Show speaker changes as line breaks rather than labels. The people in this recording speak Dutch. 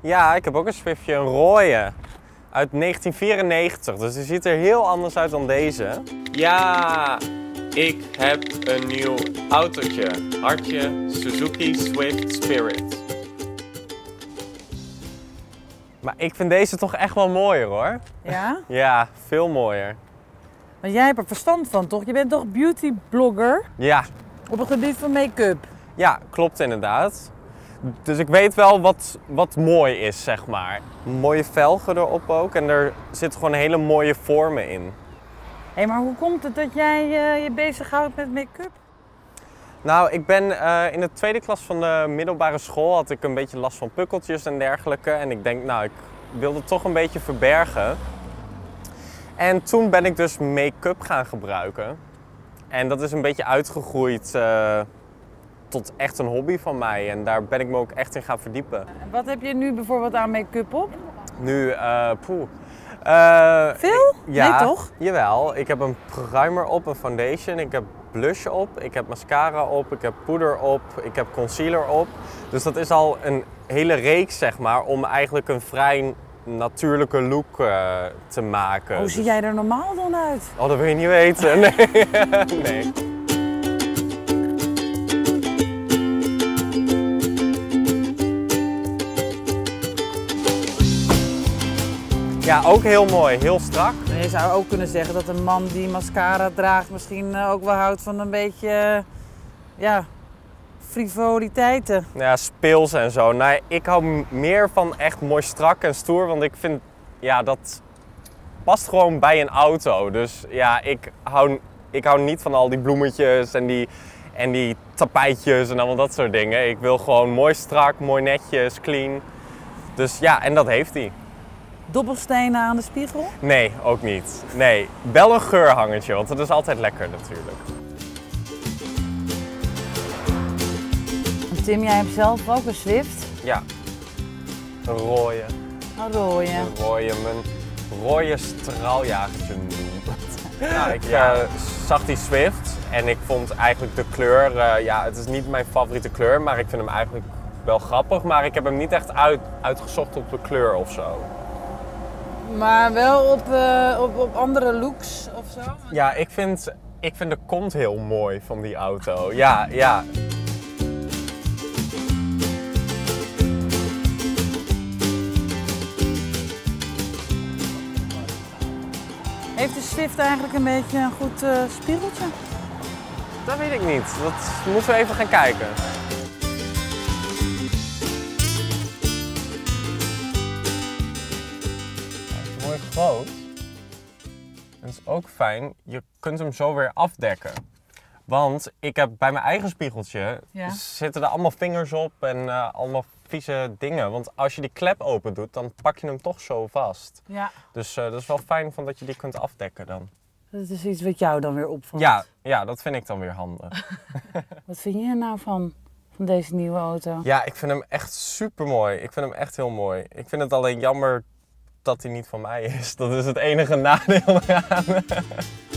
Ja, ik heb ook een Swiftje, een rode. Uit 1994, dus die ziet er heel anders uit dan deze. Ja, ik heb een nieuw autootje. Hartje, Suzuki Swift Spirit. Maar ik vind deze toch echt wel mooier hoor.
Ja?
Ja, veel mooier.
Maar jij hebt er verstand van, toch? Je bent toch beautyblogger
Ja,
op het gebied van make-up?
ja, klopt inderdaad. Dus ik weet wel wat mooi is, zeg maar. Mooie velgen erop ook en er zitten gewoon hele mooie vormen in.
Hé, maar hoe komt het dat jij je bezighoudt met make-up?
Nou, ik ben in de tweede klas van de middelbare school had ik een beetje last van pukkeltjes en dergelijke. En ik denk, nou, ik wilde het toch een beetje verbergen. En toen ben ik dus make-up gaan gebruiken. En dat is een beetje uitgegroeid tot echt een hobby van mij. En daar ben ik me ook echt in gaan verdiepen.
En wat heb je nu bijvoorbeeld aan make-up op?
Nu,
Veel?
Ja,
Nee, toch?
Jawel. Ik heb een primer op, een foundation, ik heb blush op, ik heb mascara op, ik heb poeder op, ik heb concealer op. Dus dat is al een hele reeks, zeg maar, om eigenlijk een vrij natuurlijke look te maken.
Hoe zie jij er normaal dan uit?
Oh, dat wil je niet weten. Nee. Nee. Ja, ook heel mooi, heel strak.
Je zou ook kunnen zeggen dat een man die mascara draagt misschien ook wel houdt van een beetje, ja, frivoliteiten.
Ja, speels en zo. Nou, ik hou meer van echt mooi strak en stoer, want ik vind, ja, dat past gewoon bij een auto. Dus ja, ik hou niet van al die bloemetjes en die tapijtjes en allemaal dat soort dingen. Ik wil gewoon mooi strak, mooi netjes, clean. Dus ja, en dat heeft hij.
Dobbelstenen aan de spiegel?
Nee, ook niet. Nee, wel een geurhangertje, want dat is altijd lekker natuurlijk.
Tim, jij hebt zelf ook een Swift?
Ja, een rode.
Een rode.
Een rode, mijn rode straaljagertje noemt. Nou, ik zag die Swift en ik vond eigenlijk de kleur, ja, het is niet mijn favoriete kleur, maar ik vind hem eigenlijk wel grappig. Maar ik heb hem niet echt uitgezocht op de kleur of zo.
Maar wel op andere looks of zo?
Ja, ik vind de kont heel mooi van die auto. Ja, ja.
Heeft de Swift eigenlijk een beetje een goed spiegeltje?
Dat weet ik niet. Dat moeten we even gaan kijken. Hij is mooi groot. En het is ook fijn, je kunt hem zo weer afdekken. Want ik heb bij mijn eigen spiegeltje zitten er allemaal vingers op en allemaal vieze dingen. Want als je die klep open doet, dan pak je hem toch zo vast.
Ja.
Dus dat is wel fijn van dat je die kunt afdekken dan.
Dat is iets wat jou dan weer opvalt.
Ja, dat vind ik dan weer handig.
Wat vind je er nou van deze nieuwe auto?
Ja, ik vind hem echt super mooi. Ik vind hem echt heel mooi. Ik vind het alleen jammer dat hij niet van mij is. Dat is het enige nadeel eraan.